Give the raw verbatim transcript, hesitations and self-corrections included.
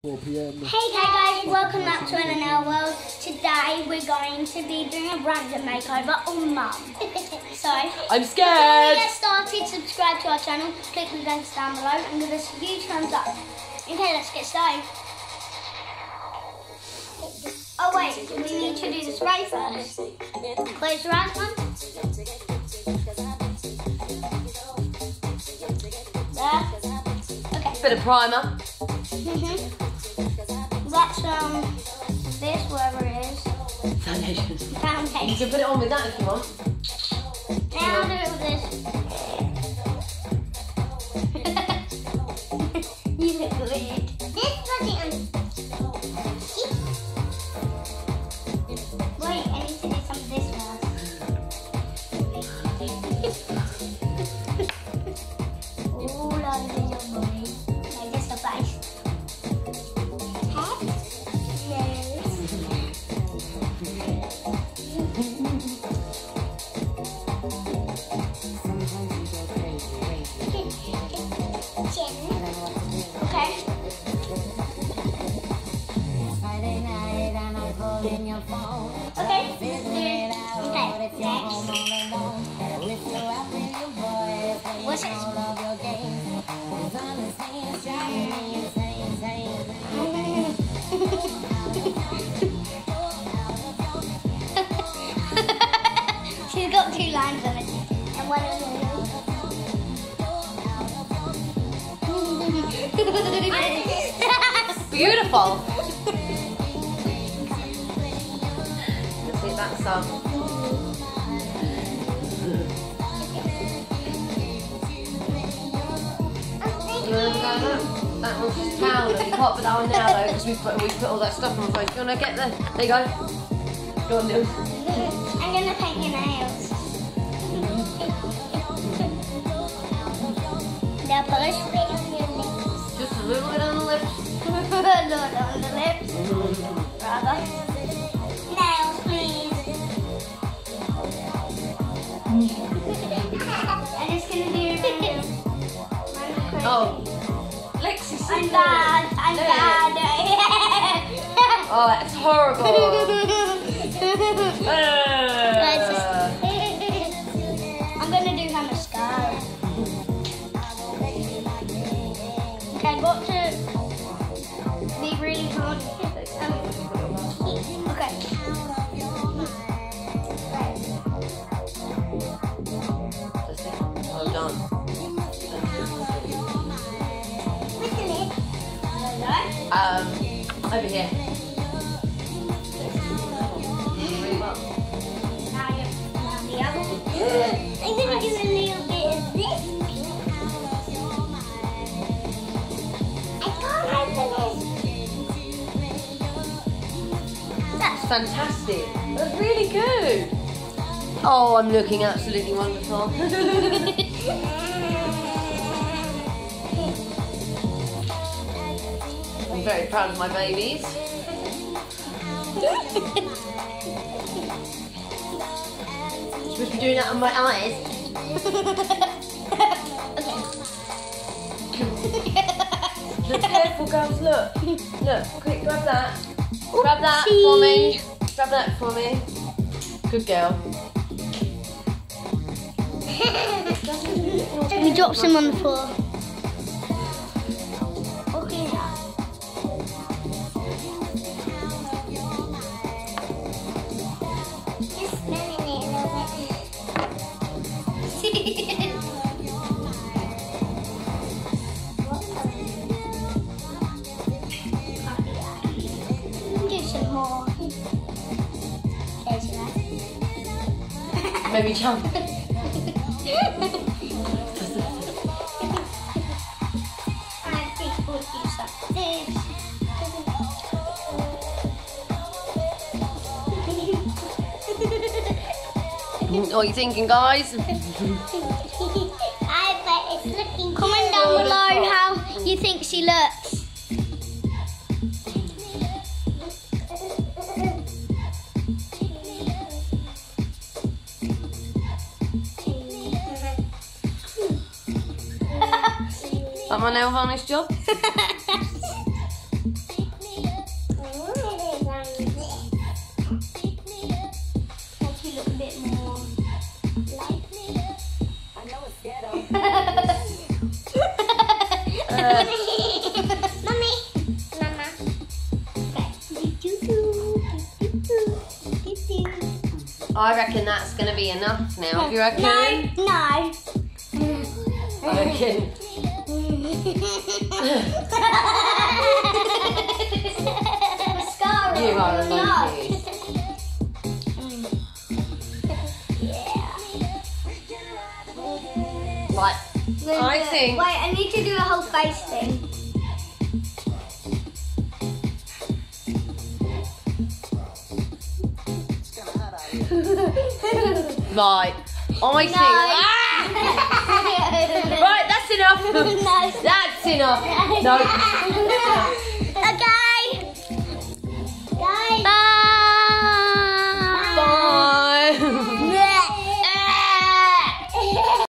four p m Hey guys, welcome back to N N L World. Today we're going to be doing a random makeover on Mum. So, I'm scared! Before we get started, subscribe to our channel, click the links down below and give us a huge thumbs up. Okay, let's get started. Oh wait, we need to do the spray first. Close your eyes, Mum. There. Okay. Bit of primer. Mm-hmm. That's um this, wherever it is. Foundation. Foundation. You can put it on with that if you want. Now I'll do it with this. You look weird. This button. Wait, I need to do some of this first. Oh, Lord, little boy. Like this, the face. Head. Nose. Chin. Okay. Okay. Okay. Next. What's it? She's got two lines on it, and one of them. Beautiful! Let's see that some. That one's just powder. You can't put that on now though because we put, we put all that stuff on first. You want to get there? There you go. Go on, Neil. I'm going to paint your nails. Now put a spray on your lips. Just a little bit on the lips. A little on the lips. Rather. Nails, please. I'm just going to do random. Oh. Lexi, I'm bad. I'm There. bad. Oh, that's horrible. I'm going to do her mascara. Okay, I've got to be really hard. Um, okay. Well done. With the lid. Um, over here. Really well. Now you now the other one. I'm going to do a little bit of this. I can't open it. That's fantastic. That's really good. Oh, I'm looking absolutely wonderful. I'm very proud of my babies. Supposed to be doing that on my eyes. Look, careful, girls. Look. Look. Quick, grab that. Grab that for me. Grab that for me. Good girl. We dropped some on the floor. Okay. Just smelling it a little bit. Do some more. There's that. Maybe jump. I think we'll do something. What are you thinking, guys? I bet it's looking. Comment down below how you think she looks. That my nail varnish job? I reckon that's going to be enough now. You reckon? No, no. I reckon. Mascara. You are a No. monkey. Right. I think. Wait, I need to do a whole face thing. Right. I think. No. Ah! Right, that's enough. No. That's enough. No.